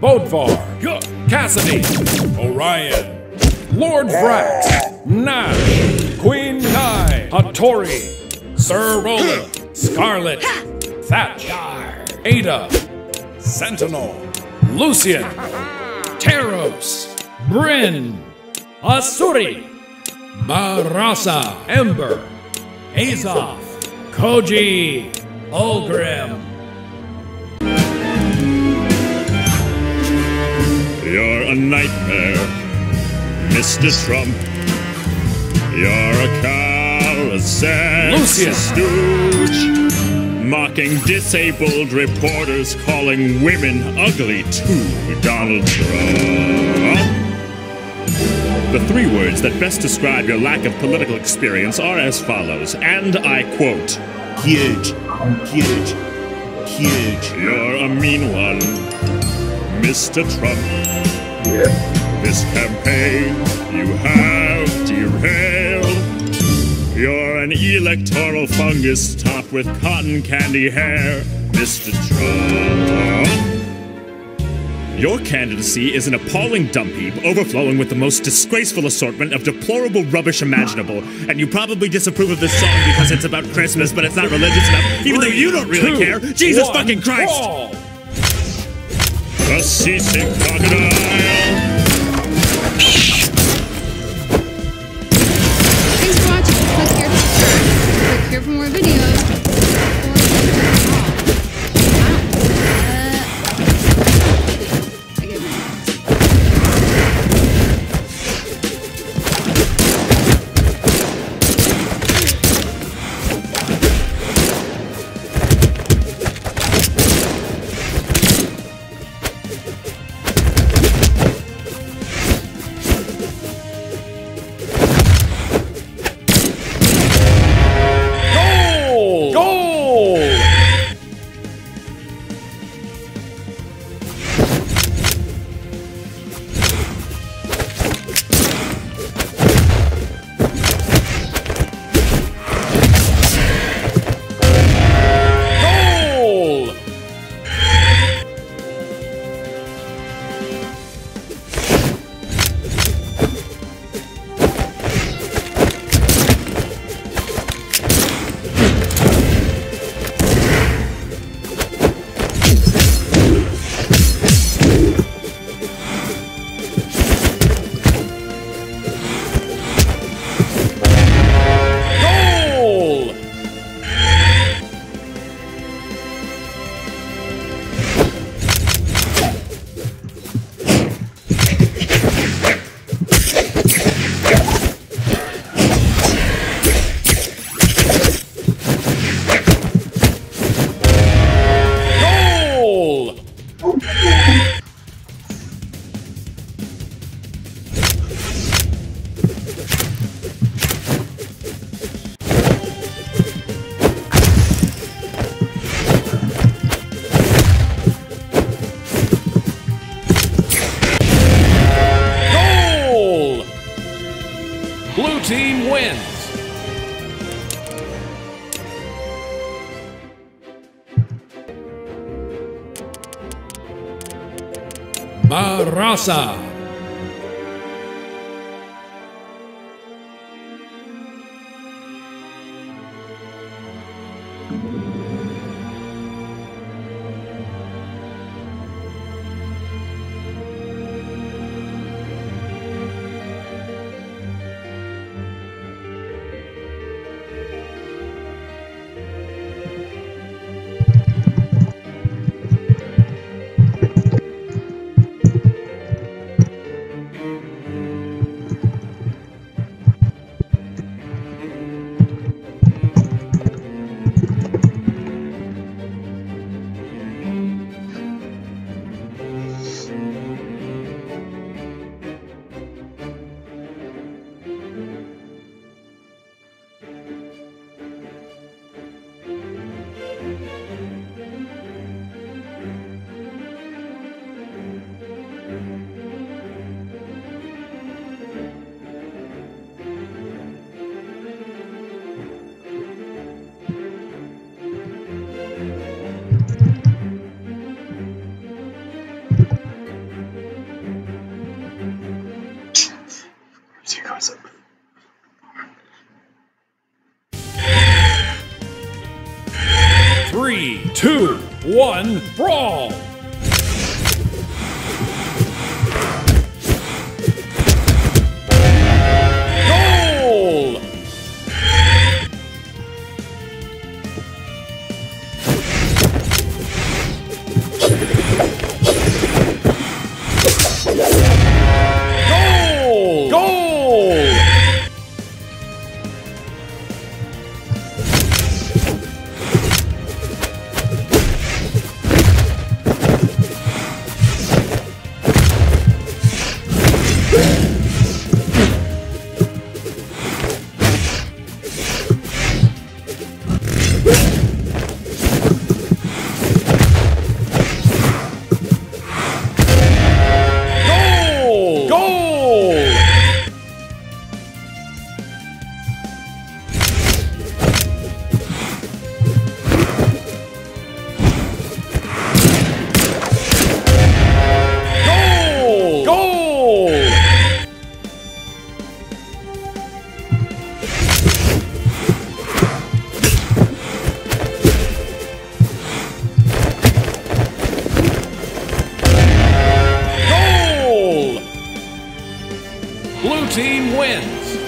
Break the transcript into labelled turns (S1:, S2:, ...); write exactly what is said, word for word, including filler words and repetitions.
S1: Bodvar, Cassidy, Orion, Lord Vrax, Nash, Queen Kai, Hattori, Sir Roland, Scarlet, Thatch, Ada, Sentinel, Lucian, Teros, Bryn, Asuri, Barasa, Ember, Azoth, Koji, Ulgrim.
S2: You're a nightmare, Mister Trump. You're a callous
S1: Lucian.
S2: stooge, mocking disabled reporters, calling women ugly too, Donald Trump. The three words that best describe your lack of political experience are as follows, and I quote,
S3: Huge, huge, huge.
S2: You're a mean one, Mister Trump.
S3: Yeah.
S2: This campaign you have derailed. You're an electoral fungus topped with cotton candy hair, Mister Trump. Your candidacy is an appalling dump heap, overflowing with the most disgraceful assortment of deplorable rubbish imaginable. And you probably disapprove of this song because it's about Christmas, but it's not religious enough, even though you don't really
S1: Two,
S2: care. Jesus
S1: one,
S2: fucking Christ!
S1: crawl.
S2: The seasick crocodile.
S4: Thanks for watching. Click here to subscribe. Click here for more videos.
S1: Blue team wins. Barasa. two, one, brawl! Goal! Goal! Goal! Goal! Goal! Goal! Goal! Goal! Blue team wins.